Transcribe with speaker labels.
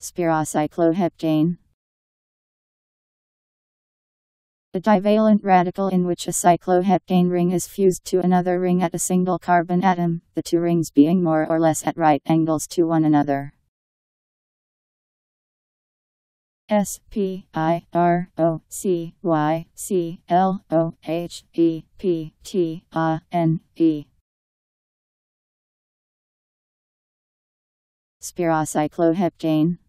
Speaker 1: Spirocycloheptane. A divalent radical in which a cycloheptane ring is fused to another ring at a single carbon atom, the two rings being more or less at right angles to one another. Spirocycloheptane. Spirocycloheptane.